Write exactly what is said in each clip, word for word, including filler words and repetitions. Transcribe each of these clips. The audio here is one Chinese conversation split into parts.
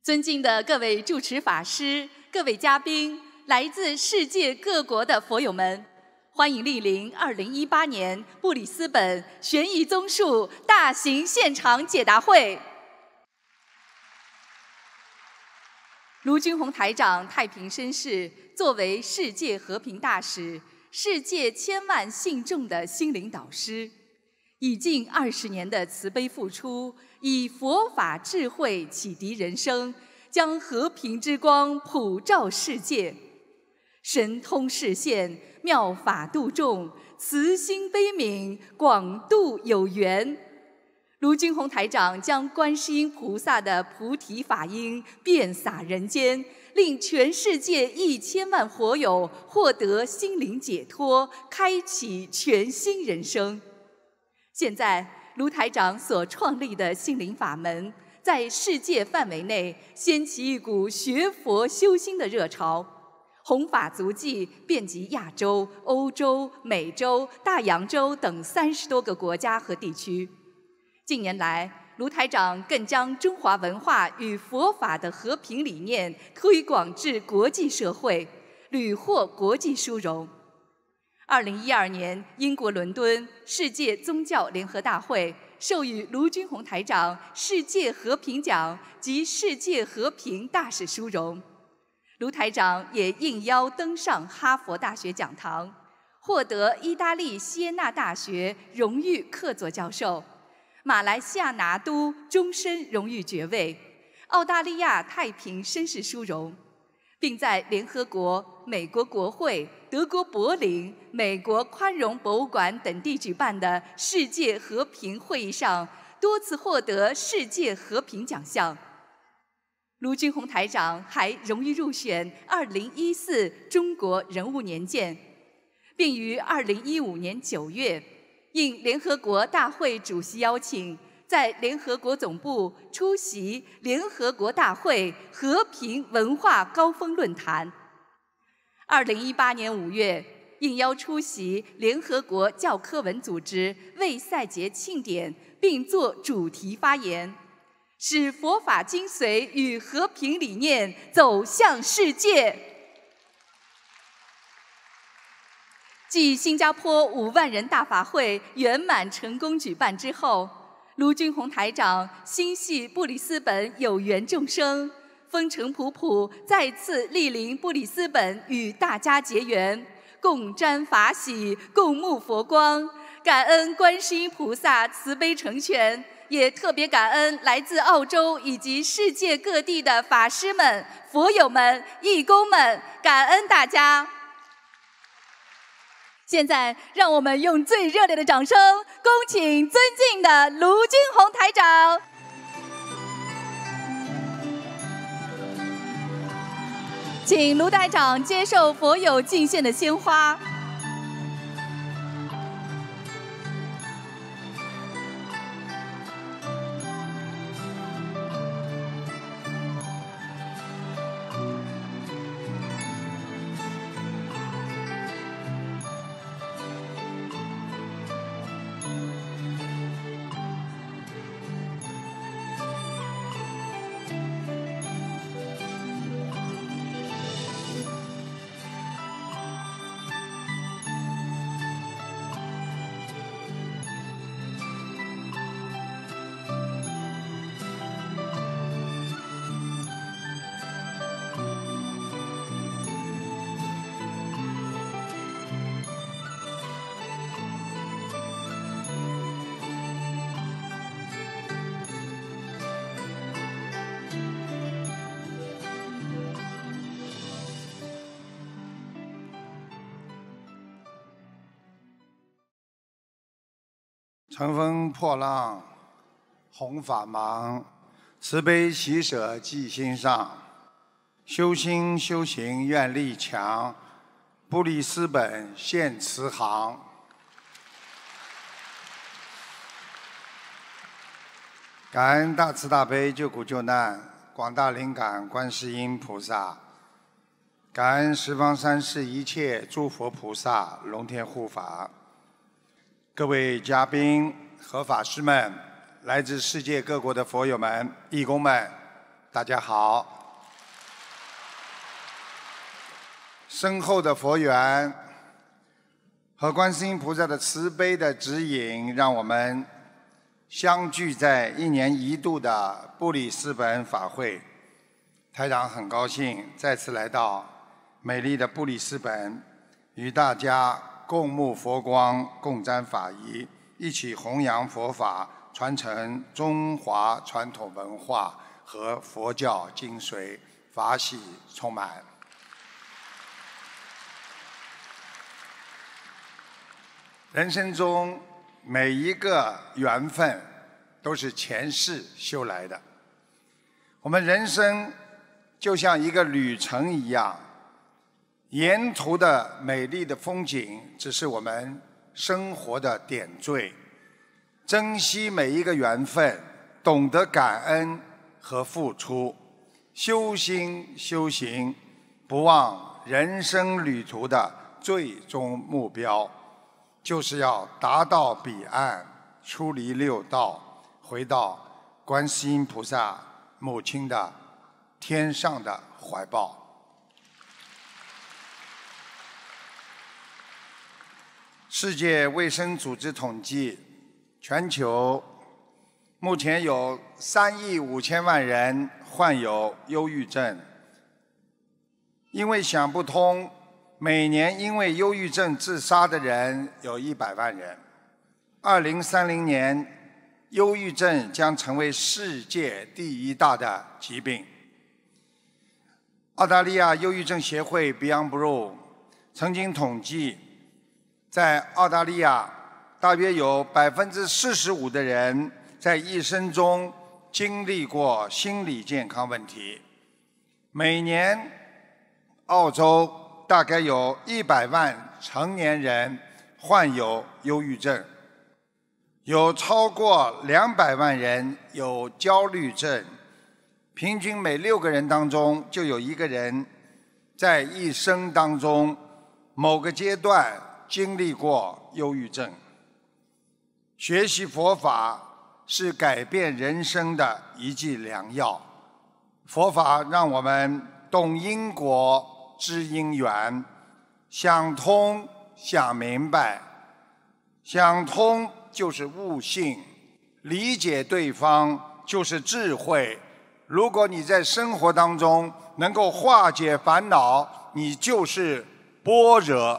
尊敬的各位主持法师、各位嘉宾、来自世界各国的佛友们，欢迎莅临二零一八年布里斯本悬疑综述大型现场解答会。卢军宏台长太平绅士作为世界和平大使、世界千万信众的心灵导师，以近二十年的慈悲付出，以佛法智慧启迪人生，将和平之光普照世界。神通示现，妙法度众，慈心悲悯，广度有缘。卢军宏台长将观世音菩萨的菩提法音遍洒人间，令全世界一千万佛友获得心灵解脱，开启全新人生。现在，卢台长所创立的心灵法门，在世界范围内掀起一股学佛修心的热潮，弘法足迹遍及亚洲、欧洲、美洲、大洋洲等三十多个国家和地区。近年来，卢台长更将中华文化与佛法的和平理念推广至国际社会，屡获国际殊荣。二零一二年，英国伦敦世界宗教联合大会授予卢军宏台长世界和平奖及世界和平大使殊荣。卢台长也应邀登上哈佛大学讲堂，获得意大利锡耶纳大学荣誉客座教授、马来西亚拿督终身荣誉爵位、澳大利亚太平绅士殊荣，并在联合国、美国国会、德国柏林、美国宽容博物馆等地举办的世界和平会议上多次获得世界和平奖项。卢军宏台长还荣誉入选二零一四中国人物年鉴，并于二零一五年九月应联合国大会主席邀请，在联合国总部出席联合国大会和平文化高峰论坛。二零一八年五月，应邀出席联合国教科文组织卫赛节庆典，并作主题发言，使佛法精髓与和平理念走向世界。继新加坡五万人大法会圆满成功举办之后，卢军宏台长心系布里斯本有缘众生，风尘仆仆再次莅临布里斯本与大家结缘，共沾法喜，共沐佛光。感恩观世音菩萨慈悲成全，也特别感恩来自澳洲以及世界各地的法师们、佛友们、义工们，感恩大家。现在，让我们用最热烈的掌声，恭请尊敬的卢军宏台长。请卢台长接受佛友敬献的鲜花。 乘风破浪弘法忙，慈悲喜舍记心上。修心修行愿力强，布里斯本现慈航。感恩大慈大悲救苦救难广大灵感观世音菩萨，感恩十方三世一切诸佛菩萨龙天护法。各位嘉宾和法师们，来自世界各国的佛友们、义工们， 大家好。深厚的佛缘和观世音菩萨的慈悲的指引，让我们相聚在一年一度的布里斯本法会。台长很高兴再次来到美丽的布里斯本，与大家共沐佛光，共沾法仪，一起弘扬佛法，传承中华传统文化和佛教精髓，法喜充满。人生中每一个缘分都是前世修来的。我们人生就像一个旅程一样，沿途的美丽的风景只是我们生活的点缀。珍惜每一个缘分，懂得感恩和付出，修心修行，不忘人生旅途的最终目标，就是要达到彼岸，出离六道，回到观世音菩萨母亲的天上的怀抱。世界卫生组织统计，全球目前有三亿五千万人患有忧郁症，因为想不通，每年因为忧郁症自杀的人有一百万人。二零三零年，忧郁症将成为世界第一大的疾病。澳大利亚忧郁症协会 Beyond Blue 曾经统计，在澳大利亚大约有百分之四十五的人在一生中经历过心理健康问题。每年，澳洲大概有一百万成年人患有忧郁症，有超过两百万人有焦虑症，平均每六个人当中就有一个人在一生当中某个阶段经历过忧郁症。学习佛法是改变人生的一剂良药。佛法让我们懂因果、知因缘，想通、想明白。想通就是悟性，理解对方就是智慧。如果你在生活当中能够化解烦恼，你就是般若。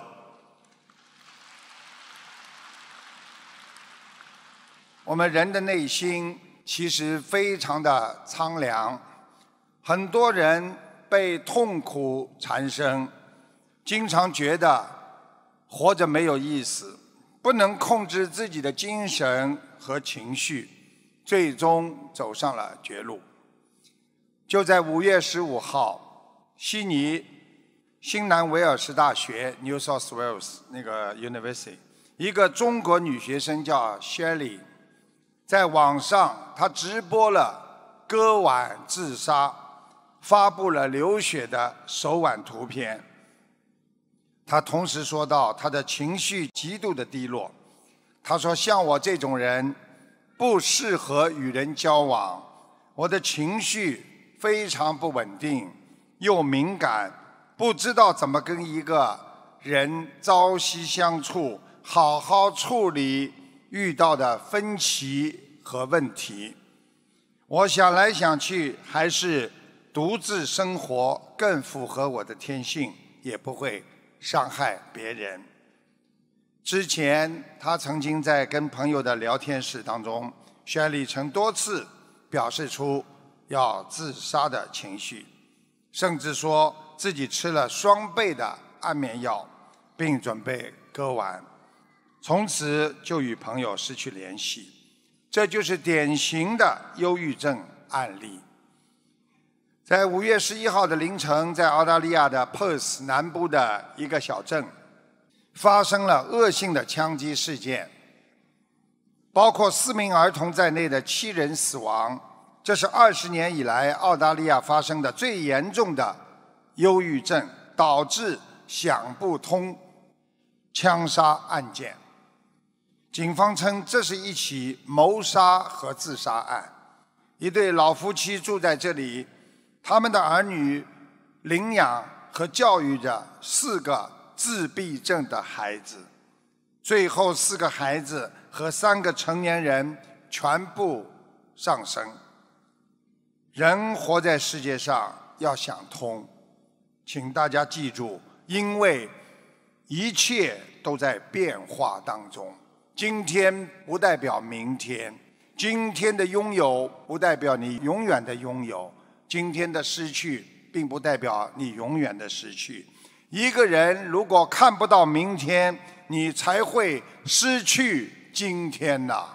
我们人的内心其实非常的苍凉，很多人被痛苦缠身，经常觉得活着没有意思，不能控制自己的精神和情绪，最终走上了绝路。就在五月十五号，悉尼新南威尔士大学 New South Wales 那个 University， 一个中国女学生叫 Shirley， 在网上她直播了割腕自杀，发布了流血的手腕图片。她同时说到她的情绪极度的低落，她说像我这种人不适合与人交往，我的情绪非常不稳定，又敏感，不知道怎么跟一个人朝夕相处，好好处理遇到的分歧和问题。我想来想去，还是独自生活更符合我的天性，也不会伤害别人。之前他曾经在跟朋友的聊天室当中，宣礼曾多次表示出要自杀的情绪，甚至说自己吃了双倍的安眠药，并准备割腕，从此就与朋友失去联系。这就是典型的忧郁症案例。在五月十一号的凌晨，在澳大利亚的 Perth 南部的一个小镇，发生了恶性的枪击事件，包括四名儿童在内的七人死亡。这是二十年以来澳大利亚发生的最严重的忧郁症导致想不通枪杀案件。警方称这是一起谋杀和自杀案。一对老夫妻住在这里， 他们的儿女领养和教育着四个自闭症的孩子，最后四个孩子和三个成年人全部上升。人活在世界上要想通，请大家记住，因为一切都在变化当中。今天不代表明天，今天的拥有不代表你永远的拥有，今天的失去并不代表你永远的失去。一个人如果看不到明天，你才会失去今天呐。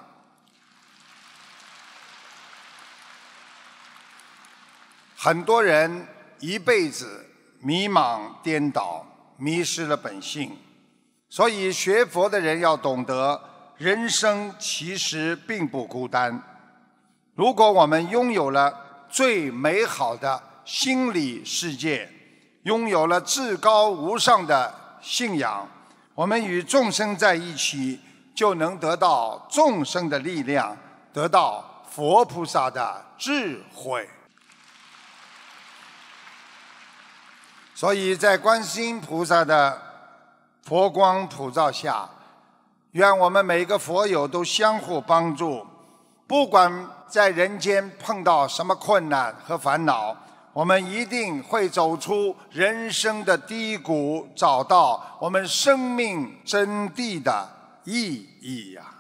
很多人一辈子迷茫颠倒，迷失了本性。所以学佛的人要懂得，人生其实并不孤单。如果我们拥有了最美好的心理世界，拥有了至高无上的信仰，我们与众生在一起，就能得到众生的力量，得到佛菩萨的智慧。所以在观世音菩萨的佛光普照下，愿我们每个佛友都相互帮助，不管在人间碰到什么困难和烦恼，我们一定会走出人生的低谷，找到我们生命真谛的意义呀！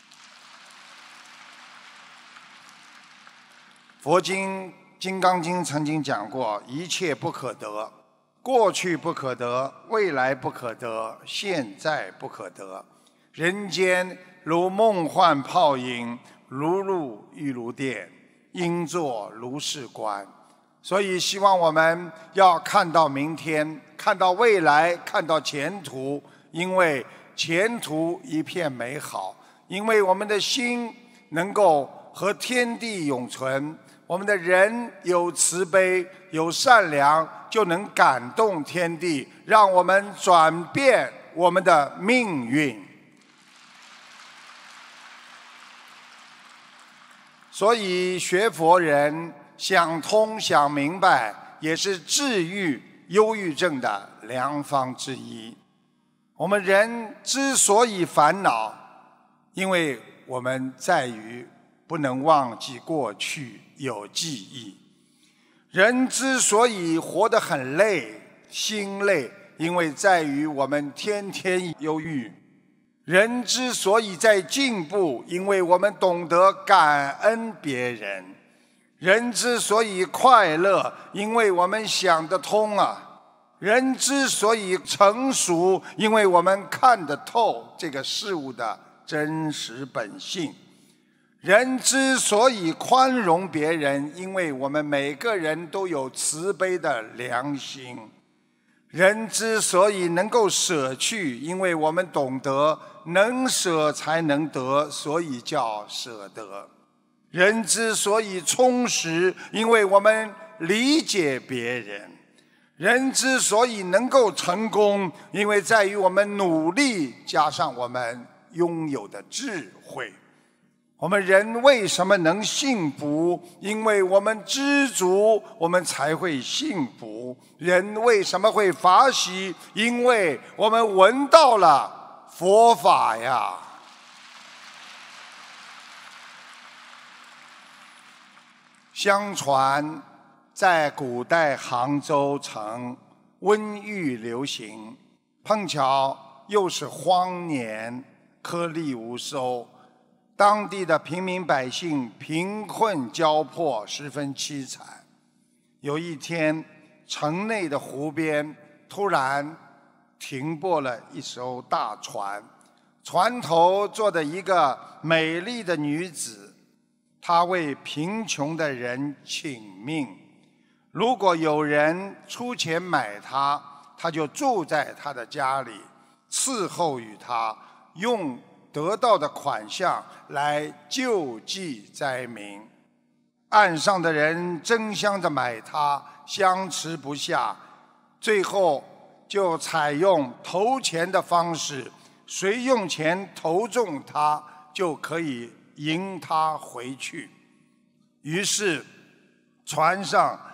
佛经《金刚经》曾经讲过，一切不可得，过去不可得，未来不可得，现在不可得。人间如梦幻泡影，如露亦如电，应作如是观。所以希望我们要看到明天，看到未来，看到前途，因为前途一片美好，因为我们的心能够和天地永存，我们的人有慈悲有善良，就能感动天地，让我们转变我们的命运。所以学佛人想通想明白，也是治愈忧郁症的良方之一。我们人之所以烦恼，因为我们在于不能忘记过去，有记忆。人之所以活得很累，心累，因为在于我们天天忧郁。人之所以在进步，因为我们懂得感恩别人。人之所以快乐，因为我们想得通啊。人之所以成熟，因为我们看得透这个事物的真实本性。人之所以宽容别人，因为我们每个人都有慈悲的良心。人之所以能够舍去，因为我们懂得能舍才能得，所以叫舍得。人之所以充实，因为我们理解别人。人之所以能够成功，因为在于我们努力加上我们拥有的智慧。我们人为什么能幸福？因为我们知足，我们才会幸福。人为什么会法喜？因为我们闻到了佛法呀。相传在古代杭州城瘟疫流行，碰巧又是荒年，颗粒无收，当地的平民百姓贫困交迫，十分凄惨。有一天，城内的湖边突然停泊了一艘大船，船头坐着一个美丽的女子，她为贫穷的人请命，如果有人出钱买她，她就住在她的家里，伺候于她，用得到的款项来救济灾民。岸上的人争相着买它，相持不下，最后就采用投钱的方式，谁用钱投中它，就可以迎它回去。于是船上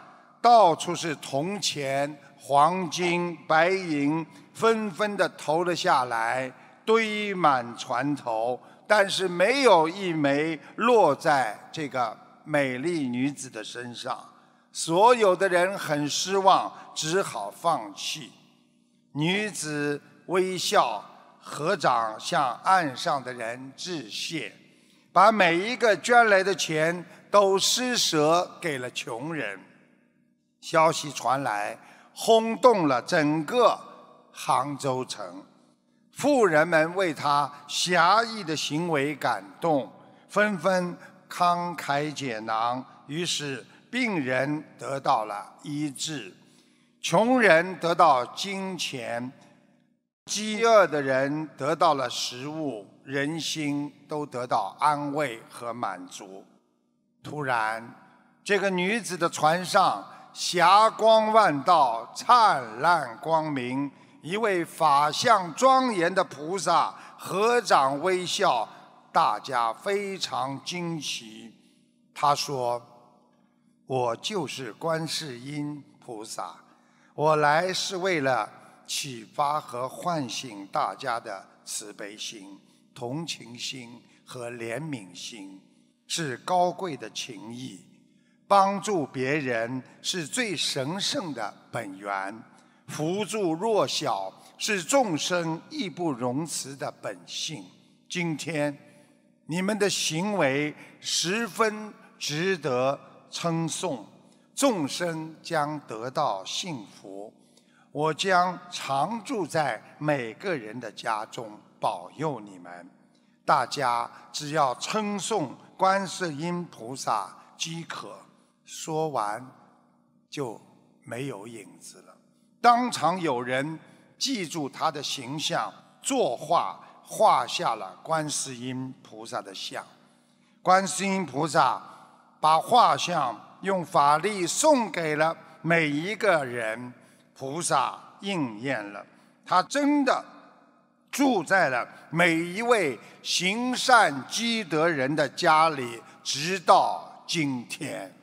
到处是铜钱、黄金、白银，纷纷地投了下来，堆满船头，但是没有一枚落在这个美丽女子的身上。所有的人很失望，只好放弃。女子微笑，合掌向岸上的人致谢，把每一个捐来的钱都施舍给了穷人。消息传来，轰动了整个杭州城。富人们为他侠义的行为感动，纷纷慷慨解囊，于是病人得到了医治，穷人得到金钱，饥饿的人得到了食物，人心都得到安慰和满足。突然，这个女子的船上霞光万道，灿烂光明，一位法相庄严的菩萨合掌微笑，大家非常惊奇。他说：我就是观世音菩萨，我来是为了启发和唤醒大家的慈悲心、同情心和怜悯心，是高贵的情谊。帮助别人是最神圣的本源，扶助弱小是众生义不容辞的本性。今天你们的行为十分值得称颂，众生将得到幸福。我将常住在每个人的家中，保佑你们。大家只要称颂观世音菩萨即可。说完就没有影子了。当场有人记住他的形象，作画画下了观世音菩萨的像。观世音菩萨把画像用法力送给了每一个人，菩萨应验了，他真的住在了每一位行善积德人的家里，直到今天。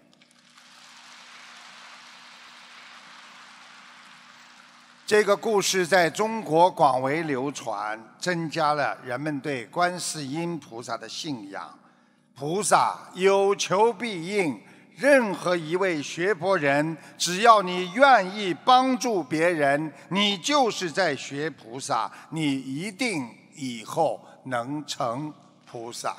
这个故事在中国广为流传，增加了人们对观世音菩萨的信仰。菩萨有求必应，任何一位学佛人，只要你愿意帮助别人，你就是在学菩萨，你一定以后能成菩萨。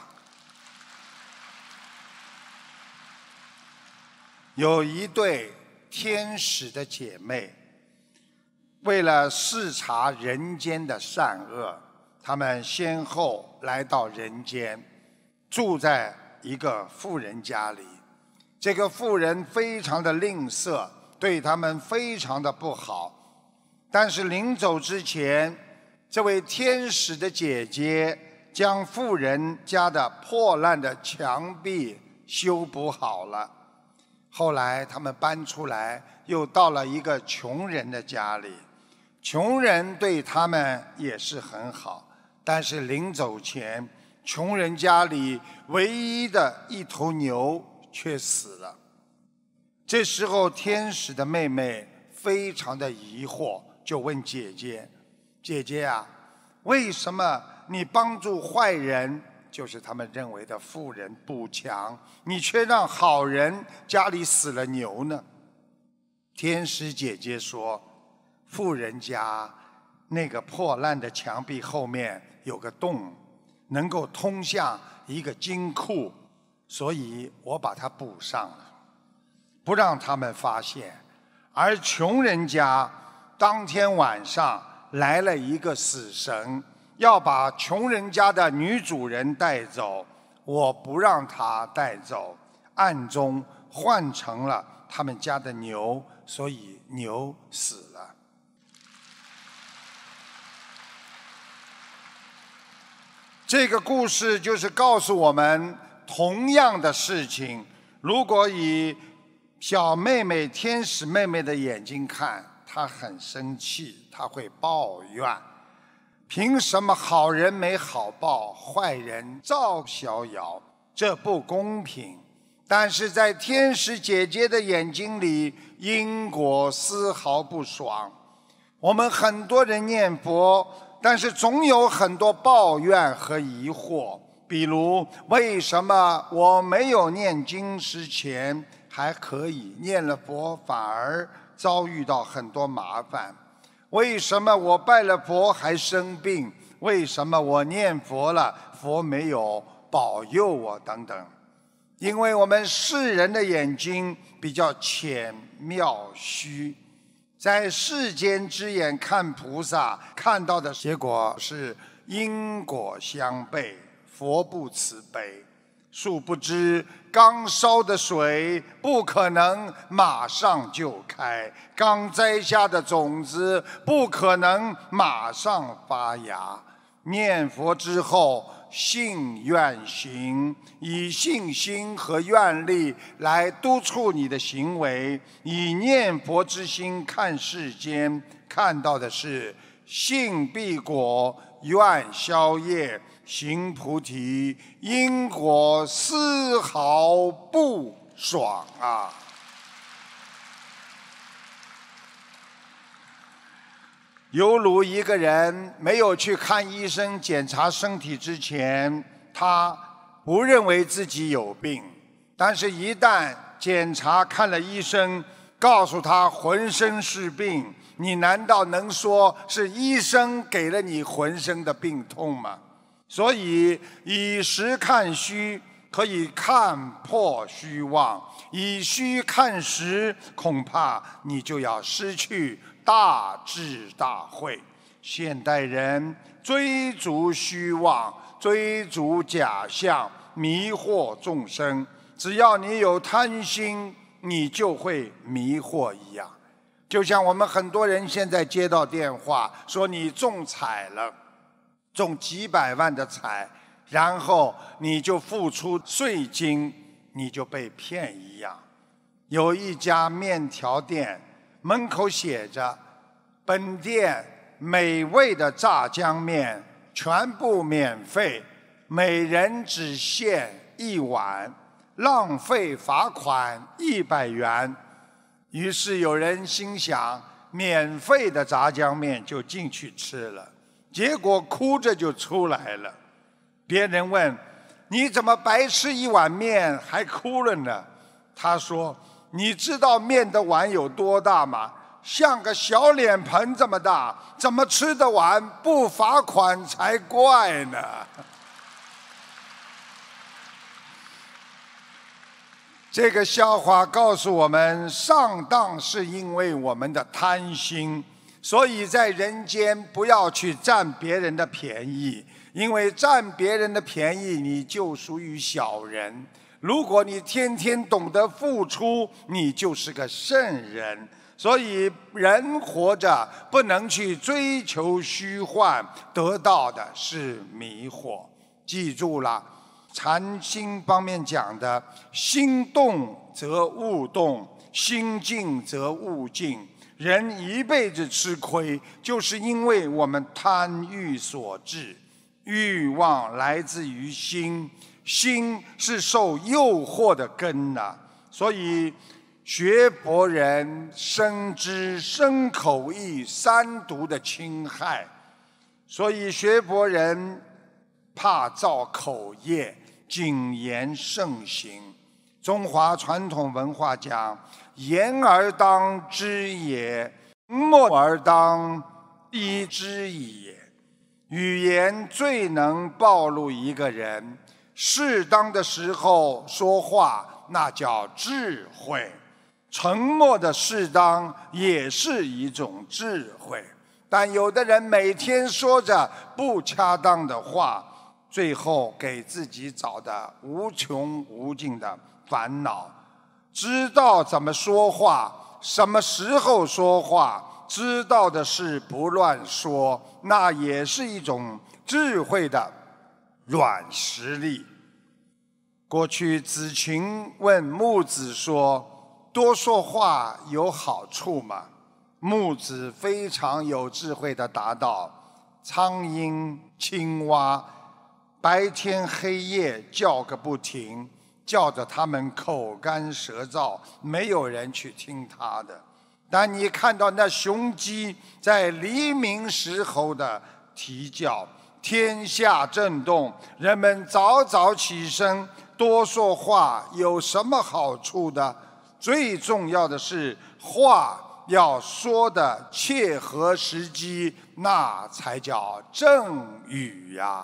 有一对天使的姐妹，为了视察人间的善恶，他们先后来到人间，住在一个富人家里。这个富人非常的吝啬，对他们非常的不好。但是临走之前，这位天使的姐姐将富人家的破烂的墙壁修补好了。后来他们搬出来，又到了一个穷人的家里。穷人对他们也是很好，但是临走前，穷人家里唯一的一头牛却死了。这时候天使的妹妹非常的疑惑，就问姐姐：姐姐啊，为什么你帮助坏人，就是他们认为的富人补墙，你却让好人家里死了牛呢？天使姐姐说：富人家那个破烂的墙壁后面有个洞，能够通向一个金库，所以我把它补上了，不让他们发现。而穷人家当天晚上来了一个死神，要把穷人家的女主人带走，我不让他带走，暗中换成了他们家的牛，所以牛死了。这个故事就是告诉我们，同样的事情，如果以小妹妹天使妹妹的眼睛看，她很生气，她会抱怨，凭什么好人没好报，坏人照逍遥？这不公平。 但是在天使姐姐的眼睛里，因果丝毫不爽。我们很多人念佛，但是总有很多抱怨和疑惑，比如为什么我没有念经之前还可以，念了佛反而遭遇到很多麻烦？为什么我拜了佛还生病？为什么我念佛了，佛没有保佑我？等等。因为我们世人的眼睛比较浅妙虚，在世间之眼看菩萨，看到的结果是因果相悖，佛不慈悲。殊不知刚烧的水不可能马上就开，刚栽下的种子不可能马上发芽。念佛之后，信愿行，以信心和愿力来督促你的行为，以念佛之心看世间，看到的是信必果，愿消业，行菩提，因果丝毫不爽啊！犹如一个人没有去看医生检查身体之前，他不认为自己有病，但是一旦检查看了医生，告诉他浑身是病，你难道能说是医生给了你浑身的病痛吗？所以以实看虚，可以看破虚妄；以虚看实，恐怕你就要失去大智大慧。现代人追逐虚妄，追逐假象，迷惑众生。只要你有贪心，你就会迷惑一样。就像我们很多人现在接到电话说你中彩了，中几百万的彩，然后你就付出税金，你就被骗一样。有一家面条店门口写着本店美味的炸酱面全部免费，每人只限一碗，浪费罚款一百元。于是有人心想，免费的炸酱面就进去吃了，结果哭着就出来了。别人问你怎么白吃一碗面还哭了呢？他说，你知道面的碗有多大吗？像个小脸盆这么大，怎么吃得完？不罚款才怪呢。这个笑话告诉我们，上当是因为我们的贪心，所以在人间不要去占别人的便宜，因为占别人的便宜，你就属于小人。如果你天天懂得付出，你就是个圣人。所以人活着不能去追求虚幻，得到的是迷惑。记住了，禅心方面讲的，心动则物动，心静则物静。人一辈子吃亏，就是因为我们贪欲所致。欲望来自于心，心是受诱惑的根呐、啊。所以学佛人深知身口意三毒的侵害，所以学佛人怕造口业，谨言慎行。中华传统文化讲，言而当知也，默而当依之也。语言最能暴露一个人，适当的时候说话，那叫智慧。沉默的适当也是一种智慧。但有的人每天说着不恰当的话，最后给自己找的无穷无尽的烦恼。知道怎么说话，什么时候说话，知道的是不乱说，那也是一种智慧的软实力。过去子禽问木子说，多说话有好处吗？木子非常有智慧地答道，苍蝇、青蛙白天黑夜叫个不停， 叫着他们口干舌燥，没有人去听他的。当你看到那雄鸡在黎明时候的啼叫，天下震动，人们早早起身，多说话有什么好处的？最重要的是话要说的切合时机，那才叫正语呀。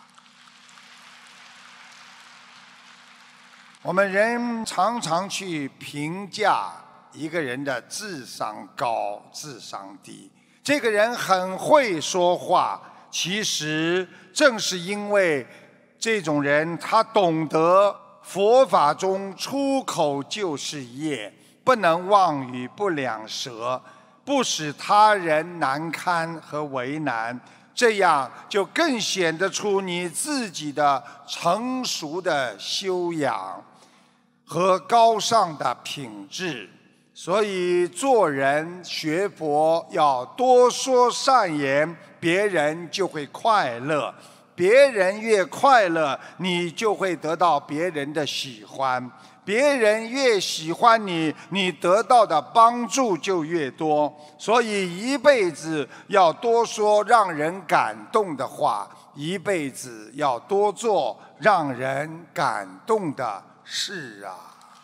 我们人常常去评价一个人的智商高、智商低，这个人很会说话，其实正是因为这种人他懂得佛法中出口就是业，不能妄语不两舌，不使他人难堪和为难，这样就更显得出你自己的成熟的修养和高尚的品质。所以做人学佛要多说善言，别人就会快乐，别人越快乐，你就会得到别人的喜欢，别人越喜欢你，你得到的帮助就越多。所以一辈子要多说让人感动的话，一辈子要多做让人感动的事啊。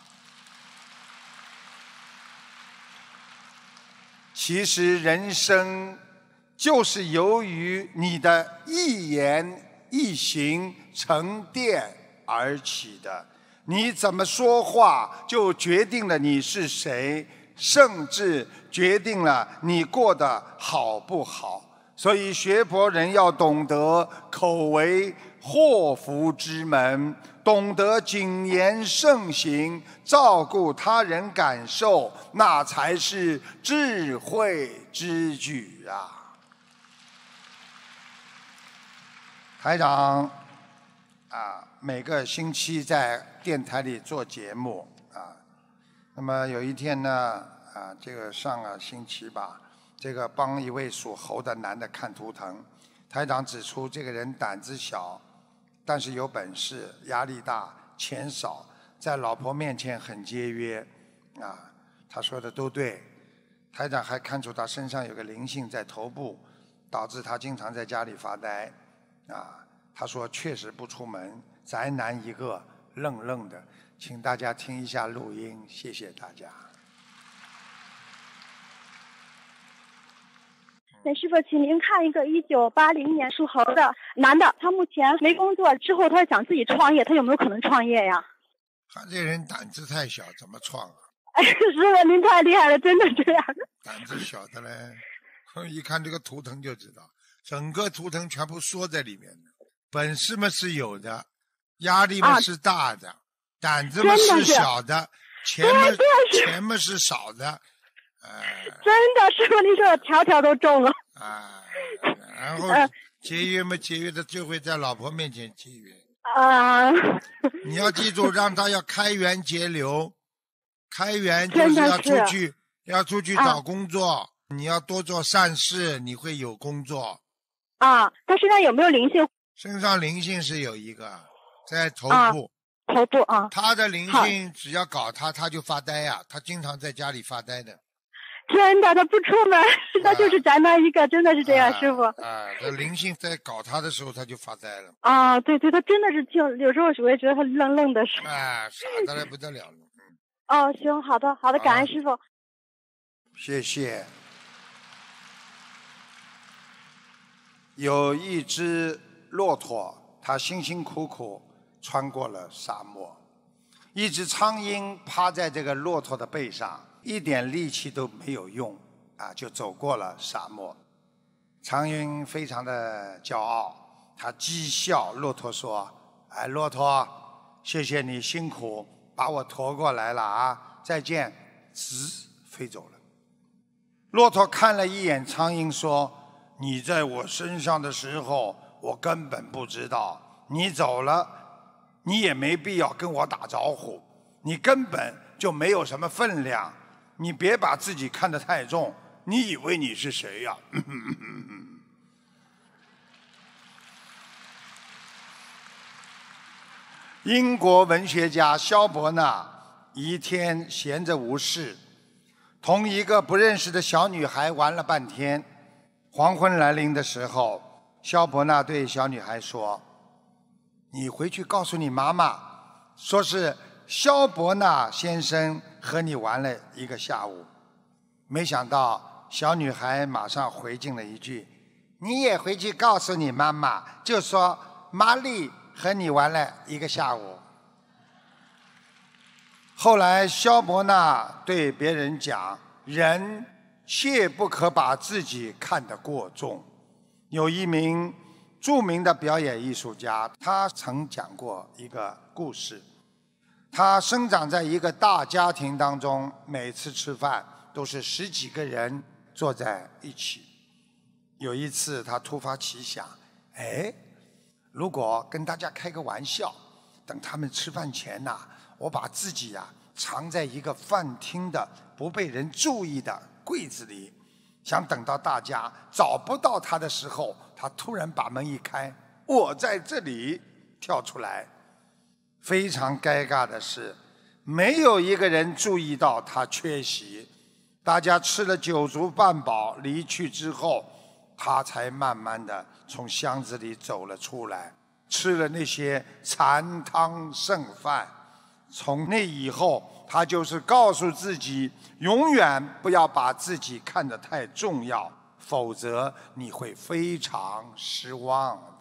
其实人生就是由于你的一言一行沉淀而起的，你怎么说话就决定了你是谁，甚至决定了你过得好不好。所以学佛人要懂得口为祸福之门，懂得谨言慎行，照顾他人感受，那才是智慧之举啊！台长啊，每个星期在电台里做节目啊。那么有一天呢，啊，这个上个星期吧，这个帮一位属猴的男的看图腾，台长指出这个人胆子小，但是有本事，压力大，钱少，在老婆面前很节约，啊，他说的都对。台长还看出他身上有个灵性在头部，导致他经常在家里发呆，啊，他说确实不出门，宅男一个，愣愣的。请大家听一下录音，谢谢大家。 师傅，请您看一个一九八零年属猴的男的，他目前没工作，之后他想自己创业，他有没有可能创业呀？ 他这人胆子太小，怎么创啊？ 哎，师傅您太厉害了，真的这样。 胆子小的嘞，一看这个图腾就知道，整个图腾全部缩在里面的。本事嘛是有的，压力嘛是大的，啊、胆子嘛是小的，钱嘛钱嘛是少的。呃、 真的，师傅您说的条条都中了。 啊，然后节约嘛，节约的就会在老婆面前节约。 啊， 你要记住，让他要开源节流，开源就是要出去，要出去找工作，啊、你要多做善事，你会有工作。 啊，他身上有没有灵性？ 身上灵性是有一个，在头部。 啊、头部啊。 他的灵性只要搞他，他就发呆呀、啊，他经常在家里发呆的。 真的，他不出门，他就是宅男一个，真的是这样， 啊、 师傅。 啊，这灵性在搞他的时候，他就发呆了。 啊，对对，他真的是挺，有时候我也觉得他愣愣的是。 啊，傻的来不得了了。嗯。 哦，行，好的，好的，感恩师傅。 谢谢。有一只骆驼，它辛辛苦苦穿过了沙漠，一只苍蝇趴在这个骆驼的背上。一点力气都没有用，啊，就走过了沙漠。苍蝇非常的骄傲，他讥笑骆驼说：“哎，骆驼，谢谢你辛苦把我驮过来了啊，再见。”滋，飞走了。骆驼看了一眼苍蝇，说：“你在我身上的时候，我根本不知道。你走了，你也没必要跟我打招呼，你根本就没有什么分量。你别把自己看得太重，你以为你是谁呀、啊？” 英国文学家萧伯纳一天闲着无事，同一个不认识的小女孩玩了半天。黄昏来临的时候，萧伯纳对小女孩说：“你回去告诉你妈妈，说是萧伯纳先生和你玩了一个下午。”没想到小女孩马上回敬了一句：“你也回去告诉你妈妈，就说玛丽和你玩了一个下午。”后来萧伯纳对别人讲：“人切不可把自己看得过重。”有一名著名的表演艺术家，他曾讲过一个故事。他生长在一个大家庭当中，每次吃饭都是十几个人坐在一起。有一次他突发奇想，哎，如果跟大家开个玩笑，等他们吃饭前呐、啊，我把自己呀、啊、藏在一个饭厅的不被人注意的柜子里，想等到大家找不到他的时候，他突然把门一开，我在这里跳出来。非常尴尬的是，没有一个人注意到他缺席。大家吃了酒足饭饱离去之后，他才慢慢的从箱子里走了出来，吃了那些残汤剩饭。从那以后，他就是告诉自己，永远不要把自己看得太重要，否则你会非常失望。